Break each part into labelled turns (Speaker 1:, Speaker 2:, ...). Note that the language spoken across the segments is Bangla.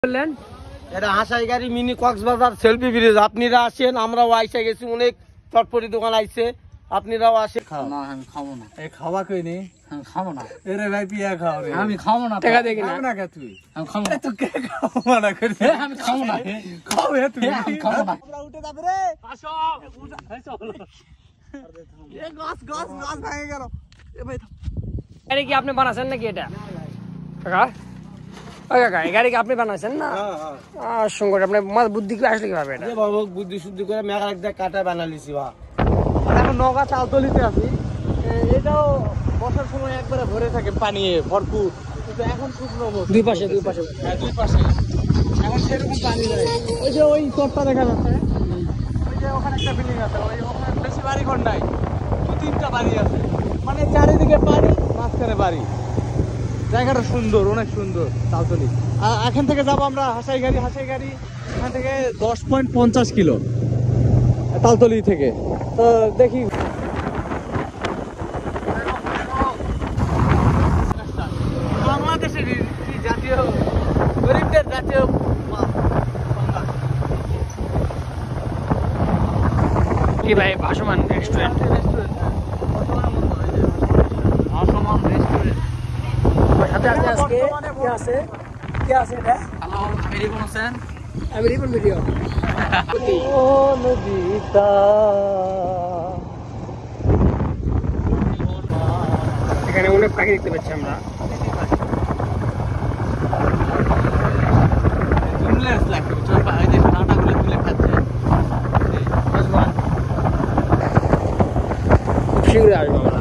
Speaker 1: বললেন
Speaker 2: এটা Hasaigari mini Cox's Bazar selfie bridge. আপনারা আসেন, আমরাও আইসা গেছি, অনেক চটপটি দোকান আইছে, আপনারাও আসেন।
Speaker 1: না আমি খাবো না।
Speaker 2: এই খাওয়া কই নেই,
Speaker 1: আমি খাবো না।
Speaker 2: এরে ভাই পিয়া খাও রে।
Speaker 1: আমি খাবো না।
Speaker 2: টাকা দেখি না না কে তুই,
Speaker 1: আমি খাবো না।
Speaker 2: তুই কে খাওয়া না করিস?
Speaker 1: আমি খাবো না।
Speaker 2: খাও হে তুই,
Speaker 1: আমি খাবো না।
Speaker 2: আমরা উঠে যাবে রে। আসো এ গাছ গাছ গাছ ভেঙে গেল। এ ভাই
Speaker 1: গাড়ি কি আপনি বানাছেন নাকি এটা? কাকা ওই কাকা, এই গাড়ি কি আপনি বানাছেন না?
Speaker 2: হ্যাঁ
Speaker 1: সঙ্গে আপনার বুদ্ধি কি আসলে কিভাবে এটা?
Speaker 2: এ বাবা বুদ্ধি শুদ্ধি করে মেঘা একটা কাটা বানালিছি বা। এখন নৌকা চালতলিতে আছি। এটাও বর্ষার সময় একবারে ভরে থাকে পানি ভরপুর, কিন্তু এখন শুকনো অবস্থা।
Speaker 1: দুই পাশে দুই পাশে।
Speaker 2: হ্যাঁ দুই পাশে এখন সেরকম পানি নেই। ওই যে ওই চরটা দেখা যাচ্ছে, ওই যে ওখানে একটা বিল্ডিং আছে, ওই ওখানে বেশি বাড়ি ঘর নাই, দু তিনটা বাড়ি আছে, মানে চারিদিকে পানি, মাঝখানে বাড়ি। জায়গাটা সুন্দর, অনেক সুন্দর চালতলি। আর এখান থেকে যাবো আমরা হাসাইগাড়ি। এখান থেকে 10.50 কিলো তালতলি থেকে। তো দেখি বাংলাদেশের জাতীয় গরিবদের জাতীয়
Speaker 1: কি ভাই ভাসমান রেস্টুরেন্ট? সাথে আপনি আজকে কি আছে? কি আছে এটা?
Speaker 2: হ্যালো, আমি রিপন হোসেন।
Speaker 1: আমি রিপন ভিডিও।
Speaker 2: ও নদীটা
Speaker 1: এখানে অনেক পাখি দেখতে পাচ্ছি আমরা। শীঘ্রই আসবো আমরা।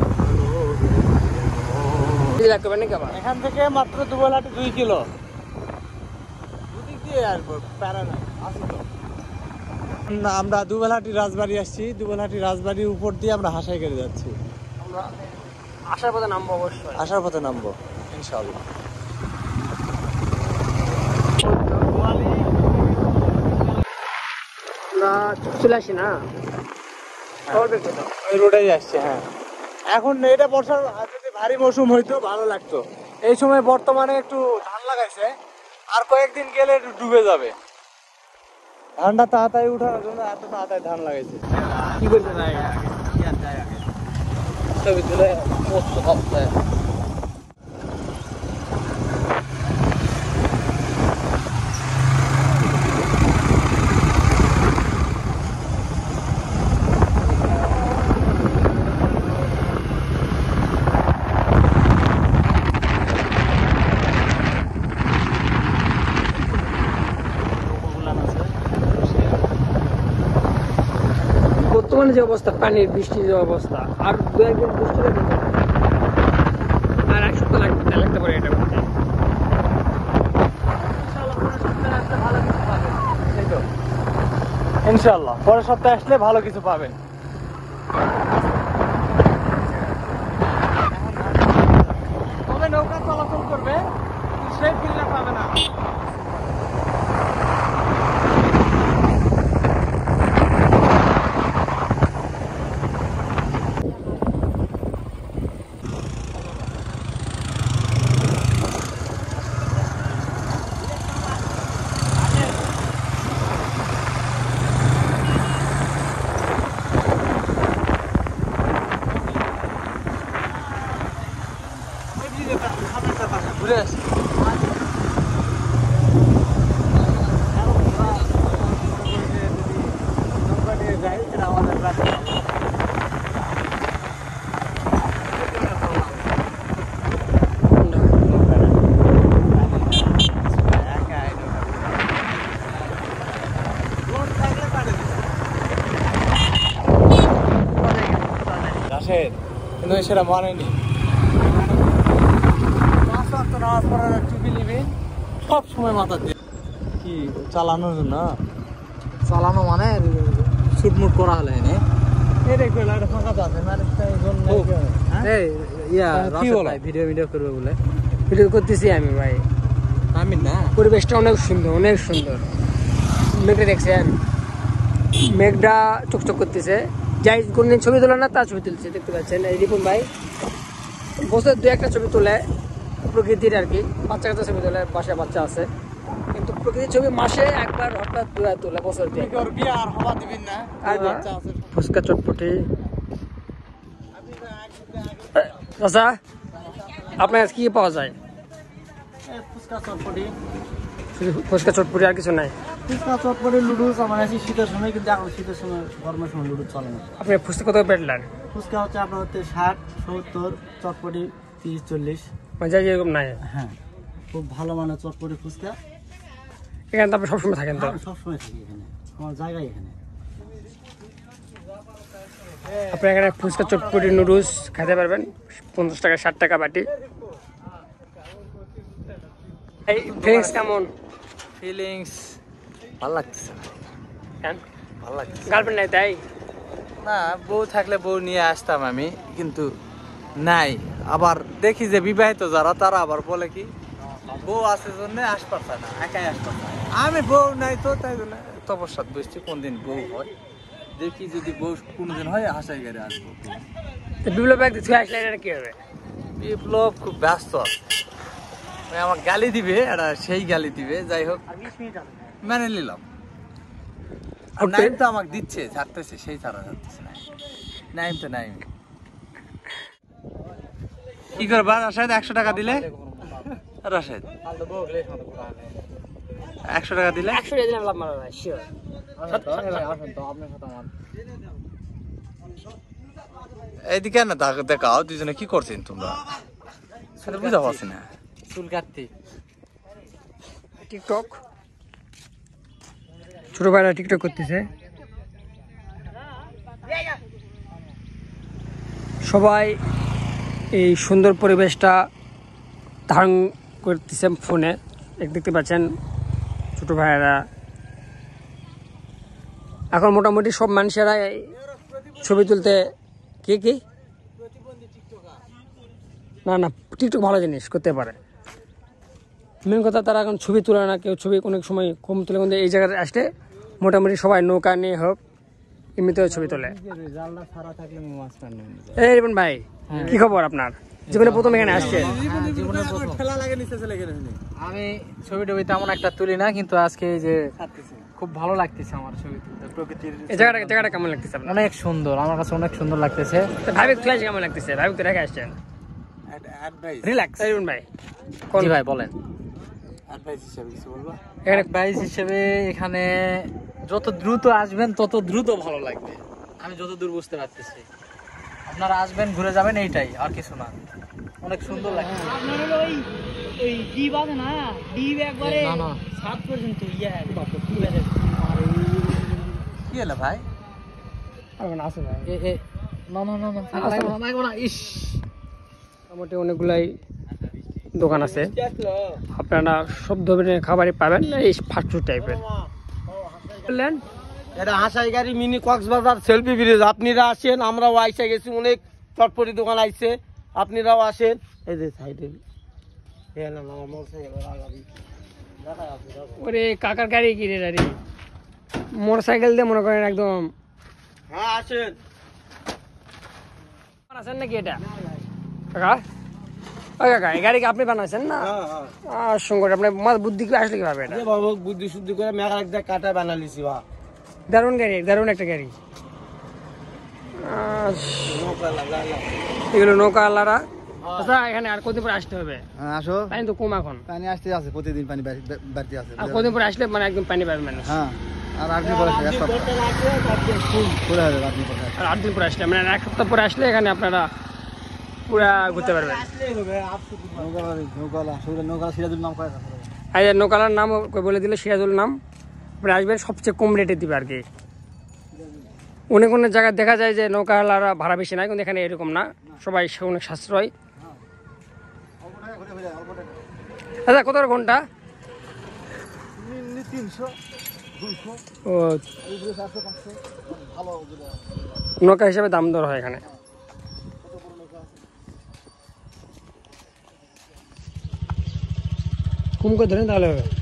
Speaker 1: লাগতে পারে নাকি আবার?
Speaker 2: এখান থেকে মাত্র দুবেলাটি 2 কিলো, দুদিক দিয়ে আসবো, প্যারা নাই, আসি তো। আমরা দুবেলাটি রাজবাড়ি আসছি, দুবেলাটি রাজবাড়ির উপর দিয়ে আমরা হাসাইগাড়ি যাচ্ছি।
Speaker 1: আমরা আসার পথে নামবো অবশ্যই।
Speaker 2: আসার পথে নামবো ইনশাআল্লাহ।
Speaker 1: আমরা চলে আসি না,
Speaker 2: ওই রোডেই আসছে। হ্যাঁ, এখন এটা বর্ষার, যদি ভারী মৌসুম হইতো ভালো লাগতো। এই সময় বর্তমানে একটু ধান লাগাইছে, আর কয়েকদিন গেলে একটু ডুবে যাবে। ধানটা তাড়াতাড়ি উঠানোর জন্য এত তাড়াতাড়ি ধান লাগাইছে। কি করছে না ছবি তুলে পোস্ট করতে।
Speaker 1: বর্তমানে যে অবস্থা, পানির বৃষ্টির যে অবস্থা, আর দু একদিন বৃষ্টি লাগবে, আর এক সপ্তাহ লাগতে পারে এটা করতে।
Speaker 2: ইনশাআল্লাহ পরের সপ্তাহে আসলে ভালো কিছু পাবেন। তবে নৌকা চলাচল করবে, সেই ফিল্ডে পাবে না। ঘুরে আসি। নৌকা নিয়ে যাই, এটা আমাদের রাস্তা। রাশেদ কিন্তু সেটা মানেনি। নামাজ পড়ার একটু বিলিবিন সব সময় মাথা দিয়ে কি চালানোর জন্য,
Speaker 1: চালানো মানে শুটমুট করা হলে
Speaker 2: ফাঁকা তো আছে না,
Speaker 1: ভিডিও ভিডিও করবে বলে ভিডিও করতেছি আমি ভাই।
Speaker 2: আমি না,
Speaker 1: পরিবেশটা অনেক সুন্দর, অনেক সুন্দর। মেঘটা দেখছেন, মেঘটা চকচক করতেছে। যাই কোনদিন ছবি তোলে না, তার ছবি তুলছে, দেখতে পাচ্ছেন। এই রিপন ভাই বছর 2-1টা ছবি তোলে প্রকৃতির আর কি, বাচ্চা কাচ্চা ছবি তোলে, বাসায় বাচ্চা আছে, কিন্তু প্রকৃতির ছবি মাসে একবার হঠাৎ তোলা বছর দিয়ে।
Speaker 2: ওর বিয়ে আর হওয়া দিবেন না।
Speaker 1: আর
Speaker 2: বাচ্চা আছে।
Speaker 1: ফুচকা চটপটি। আচ্ছা আপনার কি পাওয়া যায়?
Speaker 2: ফুচকা চটপটি।
Speaker 1: শুধু ফুচকা চটপটি আর কিছু নাই?
Speaker 2: ফুচকা চটপটি লুডুস আমার আছে শীতের সময়, কিন্তু এখন শীতের সময় গরমের সময় লুডুস চলে না।
Speaker 1: আপনি ফুচকা কত পেটলেন?
Speaker 2: ফুচকা হচ্ছে আপনার হচ্ছে 60, 70, চটপটি 30, 40।
Speaker 1: মানে যাই এরকম নাই?
Speaker 2: হ্যাঁ, খুব ভালো মানের চটপটি ফুচকা।
Speaker 1: এখানে তো আপনি সবসময় থাকেন? তো
Speaker 2: আমি সবসময় থাকি এখানে, আমার জায়গায় এখানে।
Speaker 1: আপনি এখানে ফুচকা চটপটি নুডলস খেতে পারবেন 50 টাকা 60 টাকা বাটি। এই ফিলিংস কেমন?
Speaker 2: ফিলিংস ভালো লাগতেছে।
Speaker 1: কেন?
Speaker 2: ভালো লাগতেছে
Speaker 1: গার্লফ্রেন্ড নাই তাই?
Speaker 2: না, বউ থাকলে বউ নিয়ে আসতাম আমি, কিন্তু নাই। আবার দেখি যে বিবাহিত যারা তারা আবার বলে কি বউ আছে জন্য আসপারছে না, একাই আসপারছে। আমি বউ নাই তো, তাই জন্য তপস্যাত বসছি কোনদিন বউ হয় দেখি, যদি বউ কোনদিন হয় আশাই গাড়ি আসবো।
Speaker 1: বিপ্লব এক ছুঁয়ে আসলে এটা কি হবে?
Speaker 2: বিপ্লব খুব ব্যস্ত আছে, আমার গালি দিবে, এটা সেই গালি দিবে। যাই হোক মেনে নিলাম। নাইম তো আমাকে দিচ্ছে, ছাড়তেছে, সেই ছাড়া ছাড়তেছে না। নাইম তো নাইম কি করবা রাশেদ? 100 টাকা দিলে রাশেদ 100 টাকা দিলে
Speaker 1: 100 টাকা দিলাম লাভ মারা ভাই শিওর।
Speaker 2: এইদিকে না দেখাও দুজনে কি করছেন তোমরা, সেটা বুঝা পারছি না। চুল কাটতে
Speaker 1: টিকটক, ছোট ভাইরা টিকটক করতেছে। সবাই এই সুন্দর পরিবেশটা ধারণ করতেছে ফোনে। দেখতে পাচ্ছেন ছোট ভাইয়েরা। এখন মোটামুটি সব মানুষেরা ছবি তুলতে কি না টিকটক ভালো জিনিস করতে পারে। মেন কথা তারা এখন ছবি তোলে না, কেউ ছবি অনেক সময় কম তোলে, কিন্তু এই জায়গায় আসলে মোটামুটি সবাই নৌকা নিয়ে হোক এমনিতেও ছবি তোলে। এই রিপন ভাই কি খবর আপনার? জীবনে প্রথম এখানে আসছে?
Speaker 3: আমি ছবি টবি তেমন একটা তুলি না, কিন্তু আজকে এই যে খুব ভালো লাগতেছে আমার ছবি তুলতে। প্রকৃতির
Speaker 1: এই জায়গাটা কেমন লাগতেছে আপনার?
Speaker 3: অনেক সুন্দর, আমার কাছে অনেক সুন্দর লাগতেছে।
Speaker 1: ভাবি তুই আসে কেমন লাগতেছে? ভাবি তো রেখে আসছেন রিল্যাক্স। রিপন ভাই
Speaker 3: জি ভাই বলেন।
Speaker 1: এখানে
Speaker 3: অ্যাডভাইস হিসেবে এখানে যত দ্রুত আসবেন তত দ্রুত ভালো লাগবে, আমি যত দূর বুঝতে পারতেছি। আপনারা আসবেন, ঘুরে যাবেন, এইটাই, আর কিছু না। অনেক সুন্দর লাগে।
Speaker 4: আপনার হলো ওই ডিপ আছে না, ডিপ একবারে 7 পর্যন্ত
Speaker 2: কি হলো ভাই?
Speaker 1: আছে ভাই
Speaker 3: না ইস,
Speaker 1: মোটামুটি অনেকগুলাই দোকান আছে, আপনারা সব ধরনের খাবারই পাবেন। এই ফাস্টফুড টাইপের বললেন।
Speaker 5: এটা Hasaigari mini Cox's Bazar selfie bridge. আপনারা আসেন, আমরাও আইসা গেছি, অনেক চটপটি দোকান আইছে, আপনারাও আসেন। এই যে সাইডে
Speaker 1: ওরে কাকার গাড়ি কিনে গাড়ি, মোটর সাইকেল দিয়ে মনে করেন একদম।
Speaker 5: হ্যাঁ আসেন।
Speaker 1: বানাচ্ছেন নাকি এটা কাকা? ওই কাকা এই গাড়ি কি আপনি বানাচ্ছেন না? সঙ্গে আপনার মাছ বুদ্ধি কি আসলে কিভাবে? এটা
Speaker 5: বাবু বুদ্ধি শুদ্ধি করে মেঘা একটা কাটা বানালিছি। বা
Speaker 1: দারুণ গাড়ি, দারুণ একটা গাড়ি। এগুলো নৌকা আল্লাহরা। আচ্ছা এখানে আর কদিন পরে আসতে হবে?
Speaker 5: আসো,
Speaker 1: পানি তো কম এখন,
Speaker 5: পানি আসতে আছে, প্রতিদিন পানি বাড়তে আছে।
Speaker 1: আর কদিন পরে আসলে মানে একদম পানি পাবে মানুষ।
Speaker 5: হ্যাঁ, আর 8 দিন পরে
Speaker 1: আর 8 দিন পরে আসলে মানে 1 সপ্তাহ পরে আসলে এখানে আপনারা পুরা ঘুরতে পারবেন। আর নৌকালার নাম বলে দিলে সিরাজুল নাম, আপনি আসবেন, সবচেয়ে কম রেটে দিবে আর কি। অনেক অনেক জায়গায় দেখা যায় যে নৌকালারা ভাড়া বেশি নাই, কিন্তু এখানে এরকম না, সবাই অনেক সাশ্রয়। আচ্ছা কত ঘন্টা?
Speaker 5: 300, 200,
Speaker 1: ও নৌকা হিসাবে দাম দর হয় এখানে। কম করে ধরেন তাহলে হবে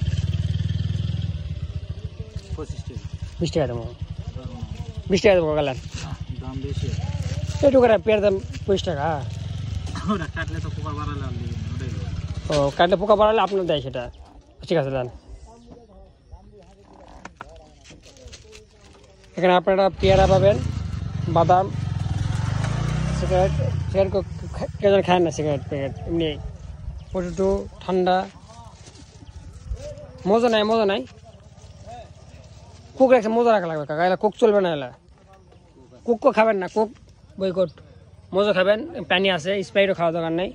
Speaker 1: 20 টাকা দেবো। 20 টাকা দেবো গেলেন,
Speaker 3: দাম বেশি।
Speaker 1: একটু করে পেয়ার দাম 25 টাকা।
Speaker 3: কাটলে তো পোকা বাড়ালে
Speaker 1: ও কাটলে পোকা বাড়ালে আপনার দেয় সেটা, ঠিক আছে দেন। এখানে আপনারা পেয়ারা পাবেন, বাদাম, সিগারেট সিগারেট কেজন খায় না, সিগারেট প্যাকেট এমনি পটেটো ঠান্ডা, মজা নাই কোক রাখছে, মজা রাখা লাগবে কাকা, এলা কোক চলবে না, এলা কোক খাবেন না, কোক বয়কট, মজা খাবেন, পানি আছে, স্প্রাইটও খাওয়া দরকার নেই।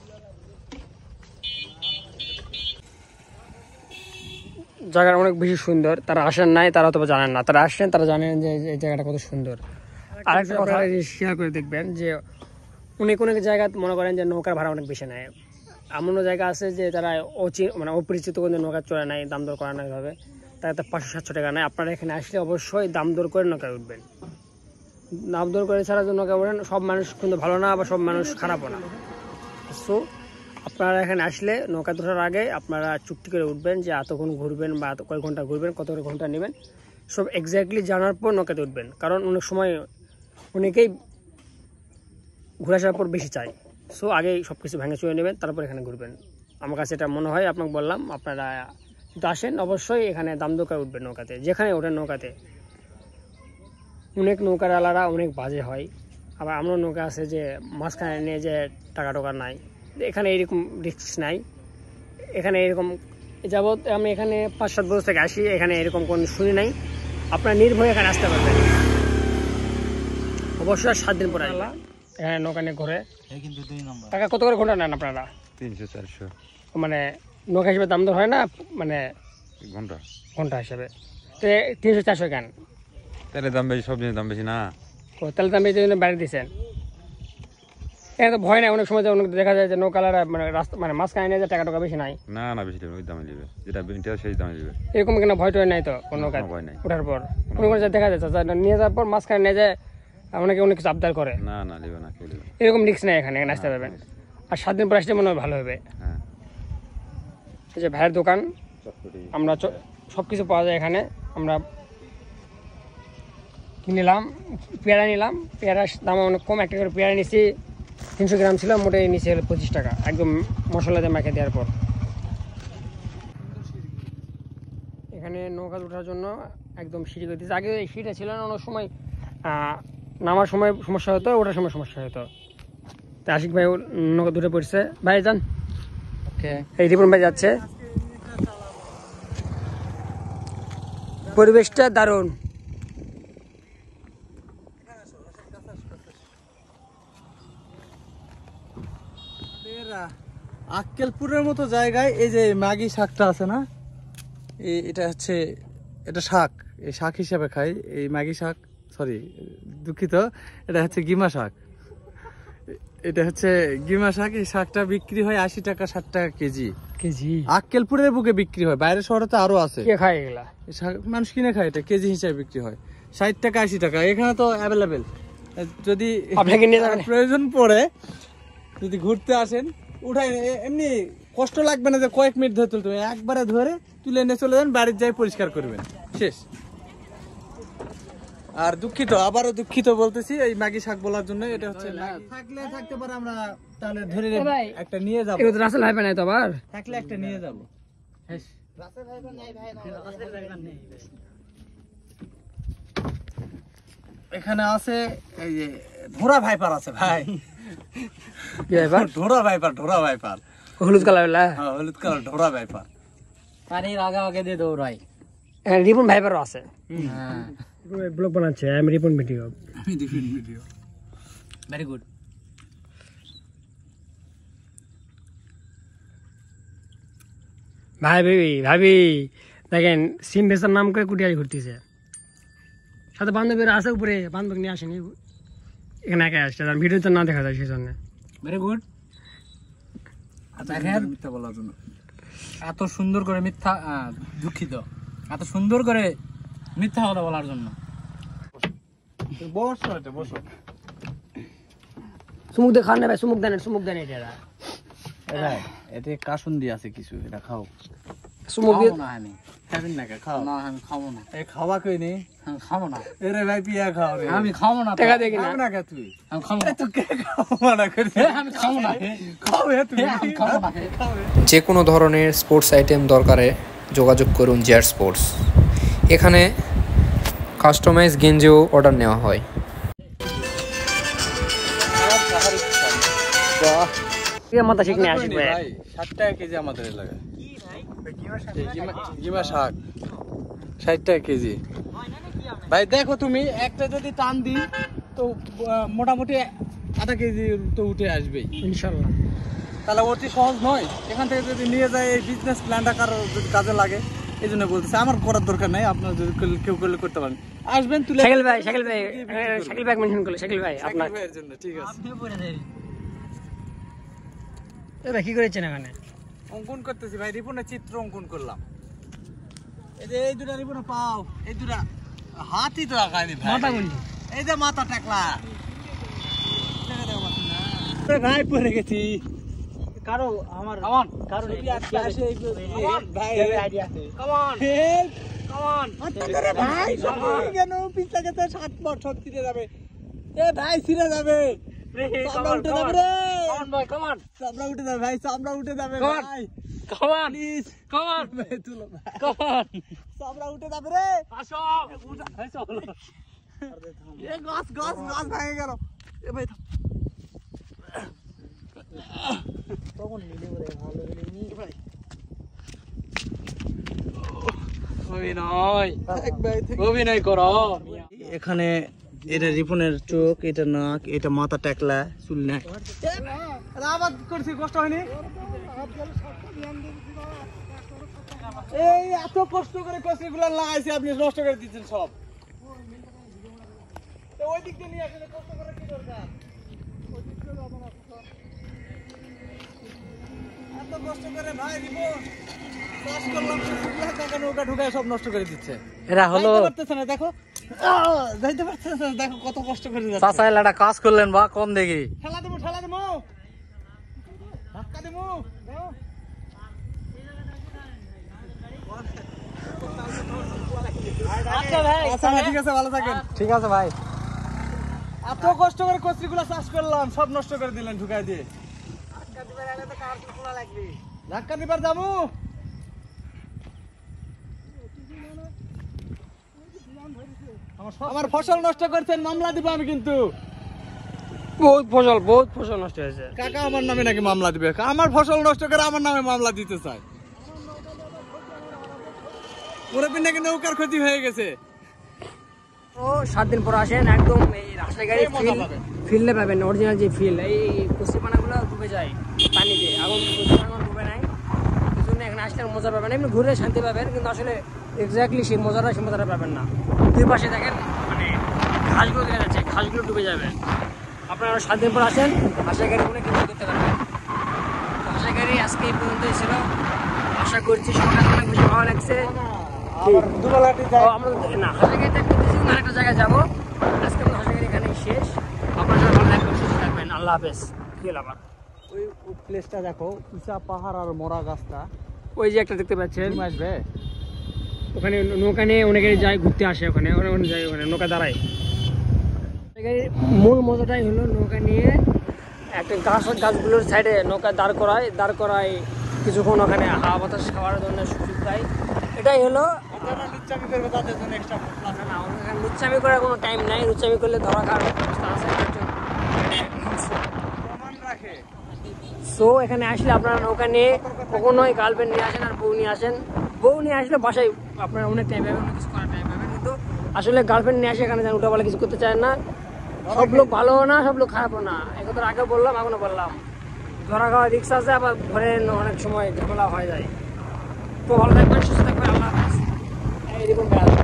Speaker 1: জায়গাটা অনেক বেশি সুন্দর, তারা আসেন নাই তারা তো জানেন না, তারা আসছেন তারা জানেন যে এই জায়গাটা কত সুন্দর। আরেকটা কথা শেয়ার করে দেখবেন যে অনেক জায়গা মনে করেন যে নৌকার ভাড়া অনেক বেশি নেয়, এমনও জায়গা আছে যে তারা মানে অপরিচিত কোনো নৌকা চড়ে নেয়, দাম দর করা না এভাবে, তারা 500-700 টাকা নেয়। আপনারা এখানে আসলে অবশ্যই দাম দর করে নৌকায় উঠবেন, দাম দর করে ছাড়া নৌকা উঠেন। সব মানুষ কিন্তু ভালো না, বা সব মানুষ খারাপও না। সো আপনারা এখানে আসলে নৌকা ধরার আগে আপনারা চুক্তি করে উঠবেন যে এতক্ষণ ঘুরবেন বা কয়েক ঘন্টা ঘুরবেন, কত ঘন্টা নেবেন, সব এক্স্যাক্টলি জানার পর নৌকাতে উঠবেন। কারণ অনেক সময় অনেকেই ঘুরে আসার পর বেশি চায়, সো আগেই সব কিছু ভেঙে চুয়ে নেবেন, তারপর এখানে ঘুরবেন। আমার কাছে এটা মনে হয়, আপনাকে বললাম আপনারা যদি আসেন অবশ্যই এখানে দাম দর করে উঠবেন নৌকাতে, যেখানে ওঠেন নৌকাতে। অনেক নৌকার আলারা অনেক বাজে হয়, আবার আমরা নৌকা আছে যে মাঝখানে নিয়ে যে টাকা নাই, এখানে এরকম রিস্ক নাই। এখানে এরকম যাবৎ আমি এখানে 5-7 বছর থেকে আসি, এখানে এরকম কোনো শুনি নাই। আপনারা নির্ভয়ে এখানে আসতে পারবেন, অবশ্যই 7 দিন পরে এখানে নৌকা নিয়ে ঘুরে। টাকা কত করে ঘন্টা নেন আপনারা?
Speaker 6: 300-400
Speaker 1: মানে নৌকা হিসেবে দাম দর হয় না, মানে ঘন্টা হিসেবে? তো 300-400 কেন?
Speaker 6: তেলের দাম বেশি, সব জিনিসের দাম বেশি না।
Speaker 1: তেলের দাম বেশি বাইরে দিচ্ছেন, এখানে তো ভয় নাই। অনেক সময় অনেক দেখা যায় যে নৌকালারা মানে রাস্তা মানে মাঝখানে নিয়ে যায়, টাকা বেশি নাই।
Speaker 6: না বেশি দেবে, ওই দামে দিবে, যেটা সেই দামে দিবে।
Speaker 1: এরকম কেন ভয় টয় নাই তো কোনো নৌকা
Speaker 6: ভয় নাই।
Speaker 1: ওঠার পর কোনো দেখা যাচ্ছে নিয়ে যাওয়ার পর মাঝখানে নিয়ে যায়, অনেকে অনেক কিছু আবদার করে।
Speaker 6: না নেবে না, কেউ নেবে।
Speaker 1: এরকম রিস্ক নেই, এখানে আসতে পারবেন। আর 7 দিন পর আসলে মনে হয় ভালো হবে।
Speaker 6: হ্যাঁ,
Speaker 1: এই যে ভাইয়ের দোকান, আমরা সব কিছু পাওয়া যায় এখানে। আমরা নিলাম পেয়ারা, নিলাম পেয়ারার দাম অনেক কম, একটা করে পেয়ারা নিছি 300 গ্রাম ছিল, মোটে নিচে হলো 25 টাকা, একদম মশলা দিয়ে মাখিয়ে দেওয়ার পর। এখানে নৌকা ওঠার জন্য একদম সিঁড়ি করে দিয়েছে, আগে এই সিঁড়িটা ছিল না, অনেক সময় নামার সময় সমস্যা হতো, ওঠার সময় সমস্যা হতো। তো আশিক ভাই নৌকা দুটো পড়ছে, ভাই যান। এই রিপন ভাই যাচ্ছে, পরিবেশটা দারুণ।
Speaker 2: আক্কেলপুরের মতো জায়গায় এই যে ম্যাগি শাকটা আছে না, এটা হচ্ছে এটা শাক, এই শাক হিসেবে খাই এই ম্যাগি শাক, সরি দুঃখিত, এটা হচ্ছে গিমা শাক। এটা হচ্ছে গিমা শাক, এই শাকটা বিক্রি হয় 80 টাকা 60 টাকা কেজি। আক্কেলপুরের বুকে বিক্রি হয়, বাইরের শহরে তো আরো আছে।
Speaker 1: কে খায় এগুলা?
Speaker 2: মানুষ কিনে খায়, এটা কেজি হিসাবে বিক্রি হয় 60 টাকা 80 টাকা। এখানে তো অ্যাভেলেবেল, যদি
Speaker 1: আপনাকে নিয়ে যাবেন,
Speaker 2: প্রয়োজন পড়ে যদি ঘুরতে আসেন উঠাই, এমনি কষ্ট লাগবে না যে কয়েক মিনিট ধরে তুলতে হবে, একবারে ধরে তুলে এনে চলে যান, বাড়ির যাই পরিষ্কার করবেন, শেষ। আর দুঃখিত, আবারও দুঃখিত বলতেছি এই ম্যাগি শাক বলার জন্য। এটা হচ্ছে থাকলে থাকতে পারে, আমরা তাহলে ধরে একটা নিয়ে যাবো,
Speaker 1: রাসেল ভাই নাই তো আবার
Speaker 2: থাকলে একটা নিয়ে যাবো। এখানে আছে এই যে ঢোরা ভাইপার আছে ভাই, ঢোরা ভাইপার
Speaker 1: হলুদ কালার,
Speaker 2: হ্যাঁ হলুদ কালার ঢোরা ভাইপার,
Speaker 3: পানির আগে দিয়ে দৌড়াই।
Speaker 1: রিপন ভাইপারও আছে, ব্লগ বানাচ্ছে, আমি রিপন ভিডিও,
Speaker 3: ভেরি গুড।
Speaker 1: ভাবি দেখেন সিম ভেসার নাম করে কুটিয়ারি ঘুরতেছে, সাথে বান্ধবীরা আছে উপরে, বান্ধবী নিয়ে আসেনি, এখানে একা আসছে, ভিডিওতে না দেখা যায় সেই জন্য।
Speaker 3: Very good.
Speaker 2: মিথ্যা বলার জন্য
Speaker 3: এত সুন্দর করে মিথ্যা, দুঃখিত, এত সুন্দর করে মিথ্যা কথা বলার জন্য।
Speaker 2: বসো এটা বসো,
Speaker 1: সুমুক দিয়ে খান না ভাই, সুমুক দেন এটা,
Speaker 2: এতে কাসুন দিয়ে আছে কিছু, এটা খাও।
Speaker 1: সুমুক দিয়ে
Speaker 3: না আমি
Speaker 2: খাবেন না খাও
Speaker 3: না, আমি খাবো না,
Speaker 2: এই খাওয়া কই নেই,
Speaker 3: আমি খাবো না,
Speaker 2: এরে ভাই পিয়া খাও রে,
Speaker 3: আমি খাবো না,
Speaker 1: টাকা দেখি না,
Speaker 2: খাও না কে তুই,
Speaker 3: আমি খাবো না,
Speaker 2: তুই কে খাওয়া না করে,
Speaker 3: আমি খাবো না,
Speaker 2: খাও হে তুই,
Speaker 3: আমি খাবো না।
Speaker 7: যে কোনো ধরনের স্পোর্টস আইটেম দরকারে যোগাযোগ করুন জেয়ার স্পোর্টস। এখানে কাস্টমাইজ গেঞ্জিও অর্ডার নেওয়া হয়।
Speaker 1: মাথা ঠিক নিয়ে আসবে
Speaker 2: ভাই 60 টাকা কেজি আমাদের এলাকায়। গিমা শাক 60 টাকা কেজি। ভাই দেখো তুমি একটা যদি টান দিই তো মোটামুটি আধা কেজি তো উঠে আসবেই
Speaker 1: ইনশাল্লাহ।
Speaker 2: তাহলে অতি সহজ নয়। এখান থেকে যদি নিয়ে যায় এই বিজনেস প্ল্যানটা কারো যদি কাজে লাগে, এই জন্য বলতেছে। আমার করার দরকার নাই, আপনার যদি কেউ করলে করতে পারেন। আসবেন তুলে
Speaker 1: শাকিল ভাই মেনশন করলে শাকিল ভাই আপনার
Speaker 2: ভাইয়ের জন্য। ঠিক আছে,
Speaker 1: ভাই কি করেছেন এখানে?
Speaker 2: অঙ্কন করতেছি ভাই, রিপনের চিত্র অঙ্কন করলাম। এই যে এই দুটা রিপন পাও, এই দুটা হাতই তো রাখায়নি ভাই।
Speaker 1: মাথা গুনছি।
Speaker 2: এই যে মাথা টাকলা ভাই পড়ে গেছি।
Speaker 4: কারো আমার
Speaker 2: কামান
Speaker 4: কারো
Speaker 2: ভাই আইডিয়া আছে। কামান হেল্প, কামান আরে ভাই সবাই কেন পিছলা গেছে 7 বট সব ছিড়ে যাবে। এ ভাই ছিড়ে যাবে, চামড়া উঠে যাবে রে। কামান ভাই, কামান চামড়া উঠে যাবে ভাই, চামড়া উঠে যাবে ভাই। কামান প্লিজ, কামান ভাই তুলো ভাই, কামান চামড়া উঠে যাবে রে। আসো ভাই, চলো। এ গাছ গাছ গাছ ভেঙে গেল। এ ভাই
Speaker 4: তখন মিলে বলে ভালো মিলেনি
Speaker 2: ভাই
Speaker 3: অভিনয় করো।
Speaker 2: এখানে এটা রিপনের চোখ, এটা নাক, এটা মাথা টাকলা, চুল নাই। আবার করছি, কষ্ট হয়নি? এই এত কষ্ট করে কষ্ট গুলো লাগাইছি, আপনি নষ্ট করে দিচ্ছেন সব। ওই দিক দিয়ে নিয়ে আসলে কষ্ট করে কি দরকার? এত কষ্ট করে ভাই রিপন চাষ করলাম, টাকা নৌকা ঢুকায় সব নষ্ট করে দিচ্ছে।
Speaker 3: এরা হলো
Speaker 2: যাইতে পারতেছে না, দেখো যাইতে পারতেছে না, দেখো কত কষ্ট করে যাচ্ছে।
Speaker 3: চাচা এলাটা কাজ করলেন বা কম দেখি।
Speaker 2: ঠেলা দেবো ধাক্কা দেবো। আচ্ছা ভাই, ঠিক আছে, ভালো থাকেন।
Speaker 3: ঠিক আছে ভাই।
Speaker 2: এত কষ্ট করে কচি গুলা চাষ করলাম, সব নষ্ট করে দিলেন ঢুকাই দিয়ে। ধাক্কা দিবার যাবো। আমার ফসল নষ্ট করছেন, মামলা দিব আমি কিন্তু।
Speaker 1: বহুত ফসল নষ্ট হয়েছে।
Speaker 2: কাকা আমার নামে নাকি মামলা দিবে? আমার ফসল নষ্ট করে আমার নামে মামলা দিতে চায়। পুরোপিন নাকি নৌকার ক্ষতি হয়ে গেছে।
Speaker 1: ও 7 দিন পর আসেন, একদম এই রাস্তায় গাড়ি ফিল্ডে পাবেন, অরিজিনাল যে ফিল্ড। এই কচুপানাগুলো ডুবে যায় পানিতে, এখন কচুপানা ডুবে নাই, এই জন্য এখানে আসলে মজা পাবেন। এমনি ঘুরে শান্তি পাবেন, কিন্তু আসলে এক্স্যাক্টলি সেই মজাটা পাবেন না। দুই পাশে দেখেন মানে ঘাসগুলো দেখা যাচ্ছে, ঘাসগুলো ডুবে যাবে। আপনারা 7 দিন পর আসেন, আশা গাড়ি অনেক কিছু করতে পারবেন। আশা গাড়ি আজকে এই পর্যন্তই ছিল। আশা করছি সবার অনেক বেশি ভালো লাগছে। আমরা না হাসাগাড়িতে আরেকটা জায়গায় যাবো। আজকে আমরা হাসাগাড়ি এখানেই শেষ। আপনার সবাই ভালো লাগবে, সুস্থ থাকবেন। আল্লাহ হাফেজ। কি হলো আবার?
Speaker 2: ওই প্লেসটা দেখো, উঁচা পাহাড় আর মরা গাছটা।
Speaker 1: ওই যে একটা দেখতে পাচ্ছেন,
Speaker 2: আসবে
Speaker 1: ওখানে নৌকা নিয়ে অনেকেই যায়, ঘুরতে আসে ওখানে, ওখানে যায়, ওখানে নৌকা দাঁড়ায়। মূল মজাটাই হলো নৌকা নিয়ে একটা গাছগুলোর সাইডে নৌকা দাঁড় করায় কিছুক্ষণ ওখানে হাওয়া বাতাস খাওয়ার জন্য সুযোগ দেয়। এটাই হলো।
Speaker 2: লুচ্চামি করবে তাদের জন্য এক্সট্রা
Speaker 1: না, লুচ্চামি করার কোনো টাইম নাই। লুচ্চামি করলে ধরা খাওয়ার ব্যবস্থা আছে। সো এখানে আসলে আপনারা নৌকা নিয়ে কখনোই গার্লফ্রেন্ড নিয়ে আসেন আর বউ নিয়ে আসেন। বউ নিয়ে আসলে বাসায় আপনারা অনেক টাইম পাবেন, অনেক কিছু করার টাইম পাবেন, কিন্তু আসলে গার্লফ্রেন্ড নিয়ে আসে এখানে যেন উল্টাপাল্টা কিছু করতে চায় না। সব লোক ভালো না, সব লোক খারাপও না। একথা আগে বললাম, এখনো বললাম, ধরা খাওয়ার রিক্স আছে, আবার ঘরে অনেক সময় ঝামেলা হয়ে যায়। তো ভালো থাকবেন, সুস্থ থাকবেন। আল্লাহ হাফেজ। এরকম